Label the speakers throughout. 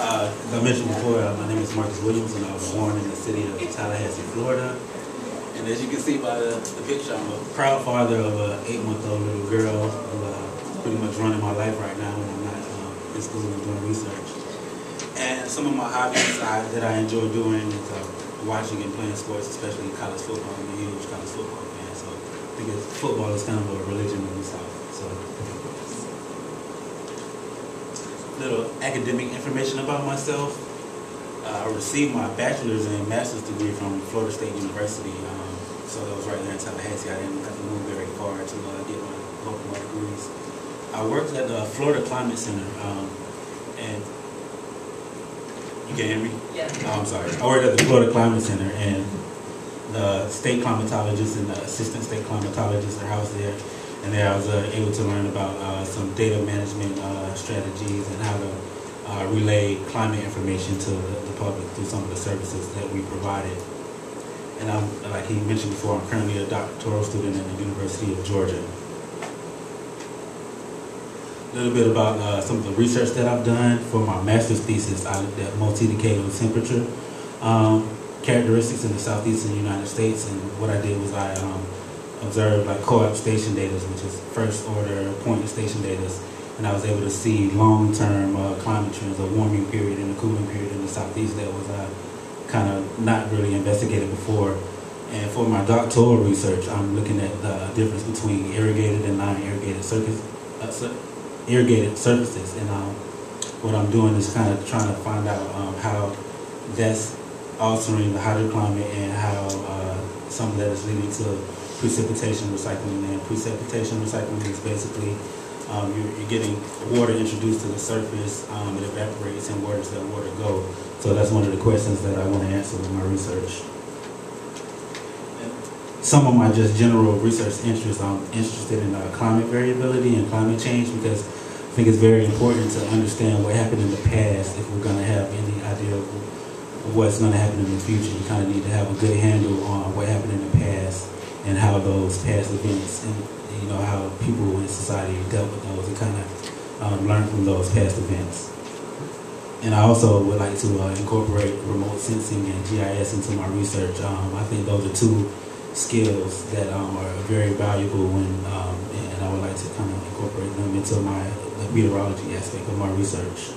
Speaker 1: As I mentioned before, my name is Marcus Williams, and I was born in the city of Tallahassee, Florida. And as you can see by the picture, I'm a proud father of an 8-month-old little girl who pretty much running my life right now when I'm not in school and doing research. And some of my hobbies that I enjoy doing is watching and playing sports, especially college football. I'm a huge college football fan, so I think football is kind of a religion in the South. So, little academic information about myself. I received my bachelor's and master's degree from Florida State University. So that was right there in Tallahassee. I didn't have to move very far to get both of my degrees. I worked at the Florida Climate Center, and you can hear me?
Speaker 2: Yeah.
Speaker 1: Oh, I'm sorry. I worked at the Florida Climate Center, and the state climatologists and the assistant state climatologists are housed there. And there I was able to learn about some data management strategies and how to relay climate information to the public through some of the services that we provided. And like he mentioned before, I'm currently a doctoral student at the University of Georgia. A little bit about some of the research that I've done for my master's thesis. I looked at multi-decadal temperature characteristics in the southeastern United States, and what I did was I observed like co-op station data, which is first order point of station data, and I was able to see long-term climate trends, a warming period and a cooling period in the southeast that was kind of not really investigated before. And for my doctoral research, I'm looking at the difference between irrigated and non-irrigated irrigated surfaces, and what I'm doing is kind of trying to find out how that's altering the hydroclimate and how some of that is leading to precipitation recycling. And precipitation recycling is basically you're getting water introduced to the surface, it evaporates, and where does that water go? So that's one of the questions that I want to answer with my research. Some of my just general research interests, I'm interested in climate variability and climate change, because I think it's very important to understand what happened in the past if we're going to have any idea of what's going to happen in the future. You kind of need to have a good handle on what happened in the past and how those past events and how people in society dealt with those, and kind of learn from those past events. And I also would like to incorporate remote sensing and GIS into my research. I think those are two skills that are very valuable and I would like to kind of incorporate them into the meteorology aspect of my research.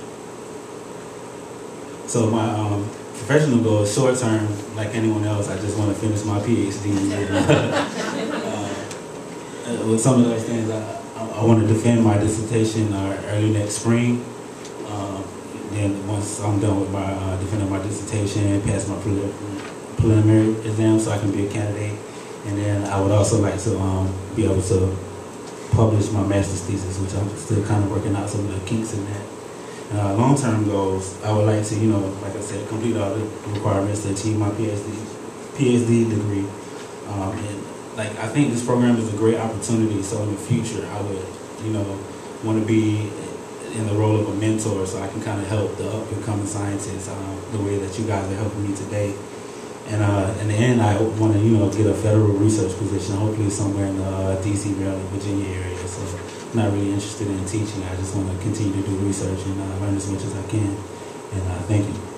Speaker 1: So my professional goal is short term, like anyone else. I just want to finish my PhD. With some of those things, I want to defend my dissertation early next spring. Then once I'm done with my defending my dissertation, pass my preliminary exam so I can be a candidate. And then I would also like to be able to publish my master's thesis, which I'm still kind of working out some of the kinks in that. Long-term goals, I would like to, like I said, complete all the requirements to achieve my PhD degree. And like, I think this program is a great opportunity. So in the future, I would, want to be in the role of a mentor, so I can kind of help the up-and-coming scientists the way that you guys are helping me today. And in the end, I want to, get a federal research position, hopefully somewhere in the D.C., Maryland, Virginia area. So I'm not really interested in teaching. I just want to continue to do research and learn as much as I can. And thank you.